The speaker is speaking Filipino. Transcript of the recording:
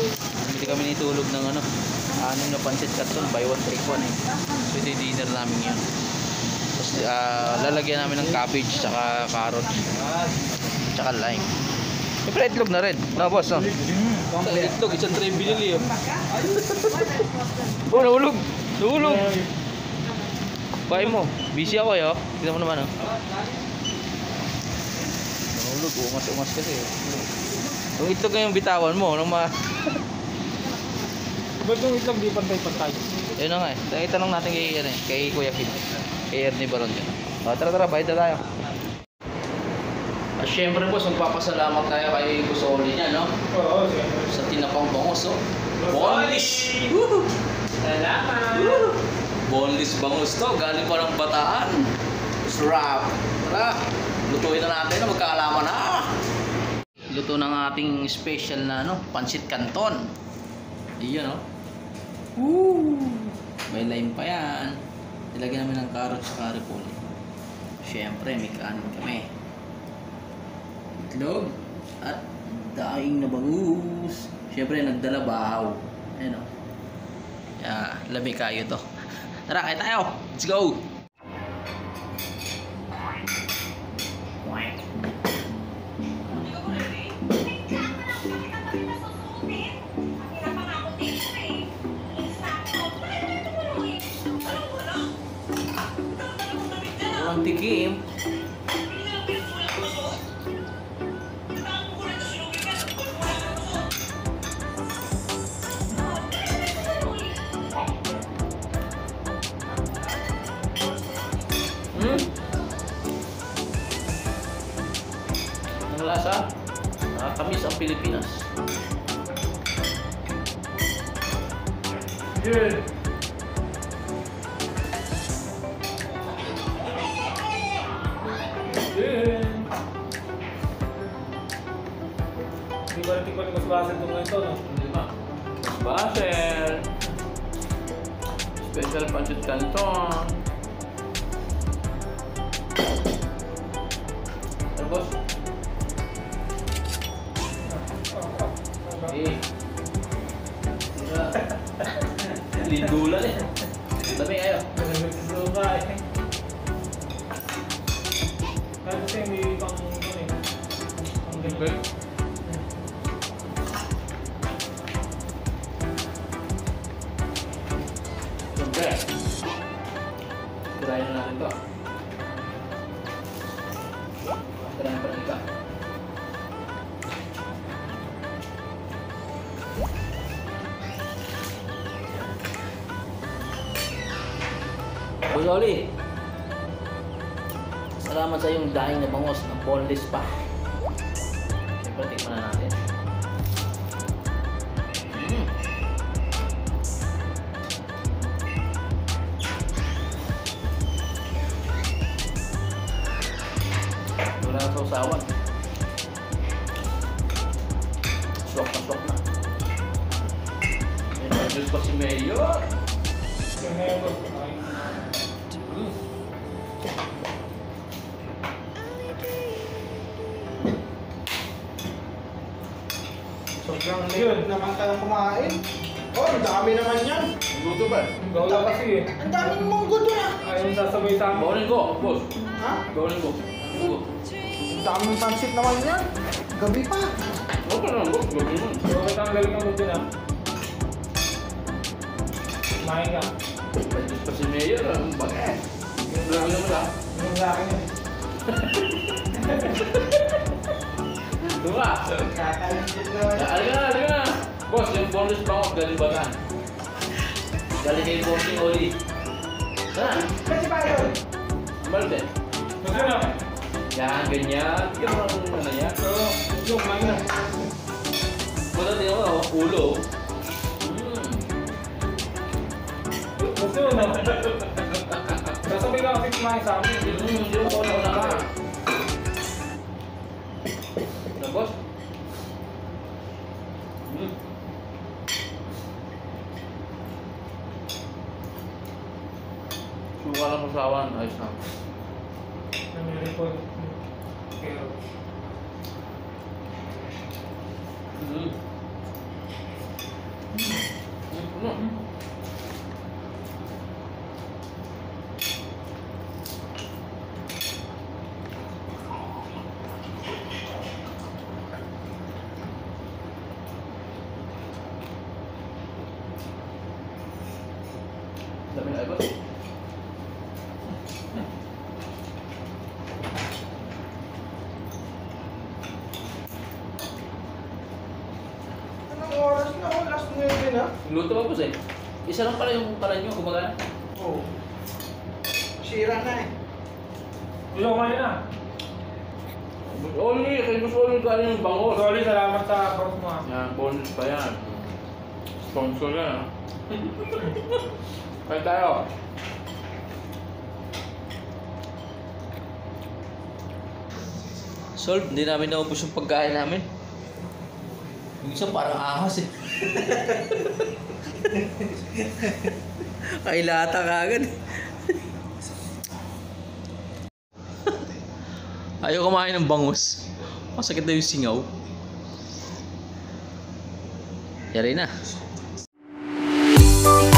Hindi kami nitulog ng ano, 6 na pancit canton, buy one take one eh. So ito yung dinner namin yun. Tapos lalagyan namin ng cabbage, tsaka carrot, tsaka lime. Siyempre itlog na rin. No, boss, no? Itlog, isang tray binili yun. Oh, nahulog. Nahulog. Bahay mo. Busy ako eh, oh. Tignan mo naman, oh. Nahulog. Umas-umas kasi, eh. Yung itlog na yung bitawan mo. Nung Ba't yung itlog di pantay-pantay? Yun na nga eh. Itanong natin kay Kuya Kid. Kay Ernie Baron yun. Tara, bayad na tayo. Siyempre po, magpapasalamat tayo kay Kusoli niya, no? Oo, siyempre. Sa tinapang bangos, oh. Boneless! Salamat! Boneless bangus to, galing pa ng Bataan. Sarap! Tara, lutuin na natin na magkaalaman na. Luto ng ating special na ano, pancit canton. Iyon, no? Woo! May lime pa yan. Ilagyan namin ng carrot sa repolyo. Siyempre, may kanin kami. Itlog at daing na bangus. Siyempre nagdala bahaw. Ayun o. Labi kayo to. Tara, kaya tayo. Let's go. Walang tikim. Ang lasa, nakakamis ang Pilipinas. Good. Good. Di ba natin ko mas basan itong ito, no? Hindi ba? Basel. Special pancit canton. Ano, boss? Eh. Lindulan eh. Dami kayo. Nagsusuka eh. Kahit kasi may ibang ito eh. Ang ganda. Siyempre. Tirayan na natin to. Tirayan pa rin ito. Boss Oli, salamat sa iyong daing na bangos ng boneless pa. Siyempre, tikman na natin. Wala na sa usawan. Swak na. May noodles pa si Mayor. Sobrang yun naman ka nang kumain. Oh, ang dami naman yan. Luto ba? Gawin kasi eh. Ang daming munggo doon ah. Ayaw sasabay sa amin. Bawalin ko, boss. Ha? Bawalin ko. Ang daming pansit naman yan. Gabi pa. Okay na, boss. Gawin mo. Gawin ang galing mo din ah. Kumain ka. Pwede pa si Mayor, ang bagay. Gawin naman lang. Yung sa akin eh. Ito nga. Kakaligit naman. Halika na. Boss, yung bonus bangos galing Bataan. Galing kay Bossing Oli. Saan? Kasi pa yun. Malte. Gusto na. Yan, ganyan. Tignan mo lang ano yan. So, yung kumain na. Punta din ako, ulo. Gusto na. Sasabay ka kasi kumain sa amin. Hindi mo ko na ka. Na, boss? Suka lang sa sawan, ayos na. Nag-report. Pero, Dami na boss. Anong oras na? Last 9 na? Luto pa boss eh. Isa lang pala yung kalan nyo, gumagana. Oo. Sira na eh. Gusto ko kayo na. Oli, kay gusto ko galing yung bangos. Sorry, salamat sa boss mo. Yan, bonus pa yan. Sponsor yan. Kaya tayo. Solve, hindi namin naubos yung pagkain namin. Yung isa parang ahas eh. Ay lata kagad. Ayaw kumain ng bangus. Masakit na yung singaw. Yari na.